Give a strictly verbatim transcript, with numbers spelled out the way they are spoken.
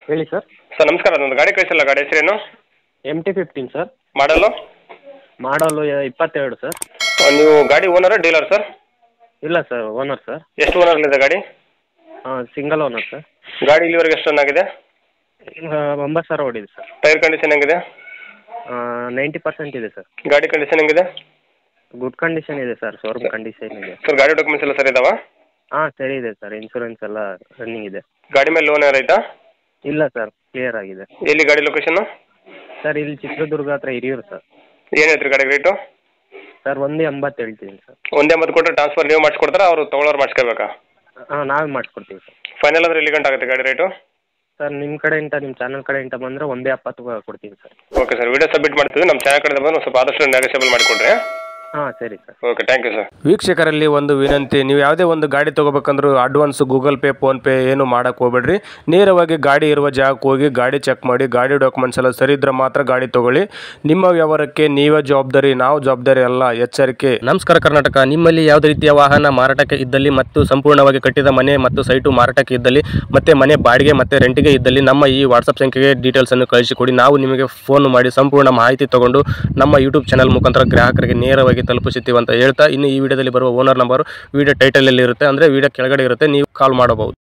ಹೇಳಿ sir. Sir ನಮಸ್ಕಾರ, ಅದೊಂದು ಗಾಡಿ ಕಳಿಸಿಲ್ಲ, ಗಾಡಿ ಹೆಸರೇನು? M T fifteen sir. ಮಾಡಲು ಮಾಡಲು ಇಪ್ಪತ್ತೆರಡು ಸರ್. ನೀವು ಗಾಡಿ ಓನರ ಡೀಲರ್ ಸರ್? ಇಲ್ಲ ಸರ್, ಓನರ್ ಸರ್. ಎಷ್ಟು ಓನರ್ಲಿದೆ ಗಾಡಿ? ಹಾಂ, ಸಿಂಗಲ್ ಓನರ್ ಸರ್. ಗಾಡಿ ಇಲ್ಲಿವರೆಗೆ ಎಷ್ಟು ರನ್ ಆಗಿದೆ? ಒಂಬತ್ತು ಸಾವಿರ ಓಡಿದೆ ಸರ್. ಟೈರ್ ಕಂಡೀಷನ್ ಹೆಂಗಿದೆ? ನೈಂಟಿ ಪರ್ಸೆಂಟ್ ಇದೆ ಸರ್. ಗಾಡಿ ಕಂಡೀಷನ್ ಹೆಂಗಿದೆ? ಗುಡ್ ಕಂಡೀಷನ್ ಇದೆ ಸರ್, ಶೋರೂಮ್ ಕಂಡೀಷನ್ ಇದೆ ಸರ್. ಗಾಡಿ ಡಾಕ್ಯುಮೆಂಟ್ಸ್ ಎಲ್ಲ ಸರಿ ಇದಾವಾ? ಹಾಂ ಸರಿ ಇದೆ ಸರ್, ಇನ್ಶೂರೆನ್ಸ್ ಎಲ್ಲ ರನ್ನಿಂಗ್ ಇದೆ. ಗಾಡಿ ಮೇಲೆ ಲೋನ್ ಏನಾರು ಐತಾ? ಇಲ್ಲ ಸರ್, ಕ್ಲಿಯರ್ ಆಗಿದೆ. ಎಲ್ಲಿ ಗಾಡಿ ಲೊಕೇಶನ್? ಸರ್ ಇಲ್ಲಿ ಚಿತ್ರದುರ್ಗ ಹತ್ರ ಹಿರಿಯೂರು ಸರ್. ಏನು ಹೇಳ್ತೀರಿ ಗಾಡಿ ರೇಟು? ಸರ್ ಒಂದು ಎಂಬತ್ತು ಹೇಳ್ತೀನಿ ಸರ್. ಒಂದೇ ಎಂಬತ್ತು ಕೊಟ್ಟರೆ ಟ್ರಾನ್ಸ್ಫರ್ ನೀವು ಮಾಡಿಸ್ಕೊಡ್ತಾರಾ, ಅವರು ತೊಗೊಳೋರು ಮಾಡಿಸ್ಕೋಬೇಕಾ? ಹಾಂ, ನಾವೇ ಮಾಡಿಸ್ಕೊಡ್ತೀವಿ ಸರ್. ಫೈನಲ್ ಅಂದರೆ ಎಲ್ಲಿ ಗಂಟೆ ಆಗುತ್ತೆ ಗಾಡಿ ರೇಟು? ಸರ್ ನಿಮ್ಮ ಕಡೆಯಿಂದ, ನಿಮ್ಮ ಚಾನಲ್ ಕಡೆಯಿಂದ ಬಂದರೆ ಒಂದೇ ಎಪ್ಪತ್ತು ಕೊಡ್ತೀನಿ sir. Okay sir, video submit ಮಾಡ್ತೀವಿ. ನಮ್ಮ ಚಾನಲ್ ಕಡೆಯಿಂದ ಬಂದು ಸ್ವಲ್ಪ ಆದಷ್ಟು ನೆಗೋಷಿಯಬಲ್ ಮಾಡಿಕೊಡ್ರಿ. ಹಾಂ ಸರಿ ಸರ್. Okay, thank you sir. ವೀಕ್ಷಕರಲ್ಲಿ ಒಂದು ವಿನಂತಿ, ನೀವು ಯಾವುದೇ ಒಂದು ಗಾಡಿ ತೊಗೋಬೇಕಂದ್ರೂ ಅಡ್ವಾನ್ಸ್ ಗೂಗಲ್ ಪೇ ಫೋನ್ಪೇ ಏನು ಮಾಡೋಕ್ಕೆ ಹೋಗ್ಬೇಡ್ರಿ. ನೇರವಾಗಿ ಗಾಡಿ ಇರುವ ಜಾಗಕ್ಕೆ ಹೋಗಿ ಗಾಡಿ ಚೆಕ್ ಮಾಡಿ, ಗಾಡಿ ಡಾಕ್ಯುಮೆಂಟ್ಸ್ ಎಲ್ಲ ಸರಿ ಇದ್ರೆ ಮಾತ್ರ ಗಾಡಿ ತೊಗೊಳ್ಳಿ. ನಿಮ್ಮ ವ್ಯವಹಾರಕ್ಕೆ ನೀವೇ ಜವಾಬ್ದಾರಿ, ನಾವು ಜವಾಬ್ದಾರಿ ಅಲ್ಲ, ಎಚ್ಚರಿಕೆ. ನಮಸ್ಕಾರ ಕರ್ನಾಟಕ. ನಿಮ್ಮಲ್ಲಿ ಯಾವುದೇ ರೀತಿಯ ವಾಹನ ಮಾರಾಟಕ್ಕೆ ಇದ್ದಲ್ಲಿ ಮತ್ತು ಸಂಪೂರ್ಣವಾಗಿ ಕಟ್ಟಿದ ಮನೆ ಮತ್ತು ಸೈಟು ಮಾರಾಟಕ್ಕೆ ಇದ್ದಲ್ಲಿ ಮತ್ತು ಮನೆ ಬಾಡಿಗೆ ಮತ್ತು ರೆಂಟಿಗೆ ಇದ್ದಲ್ಲಿ ನಮ್ಮ ಈ ವಾಟ್ಸಪ್ ಸಂಖ್ಯೆಗೆ ಡೀಟೇಲ್ಸನ್ನು ಕಳಿಸಿಕೊಡಿ. ನಾವು ನಿಮಗೆ ಫೋನ್ ಮಾಡಿ ಸಂಪೂರ್ಣ ಮಾಹಿತಿ ತಗೊಂಡು ನಮ್ಮ ಯೂಟ್ಯೂಬ್ ಚಾನಲ್ ಮುಖಾಂತರ ಗ್ರಾಹಕರಿಗೆ ನೇರವಾಗಿ ತಲುಪಿಸುತ್ತೀವಿ ಅಂತ ಹೇಳ್ತಾ, ಇನ್ನು ಈ ವಿಡಿಯೋದಲ್ಲಿ ಬರುವ ಓನರ್ ನಂಬರ್ ವಿಡಿಯೋ ಟೈಟಲಲ್ಲಿ ಇರುತ್ತೆ, ಅಂದರೆ ವಿಡಿಯೋ ಕೆಳಗಡೆ ಇರುತ್ತೆ, ನೀವು ಕಾಲ್ ಮಾಡಬಹುದು.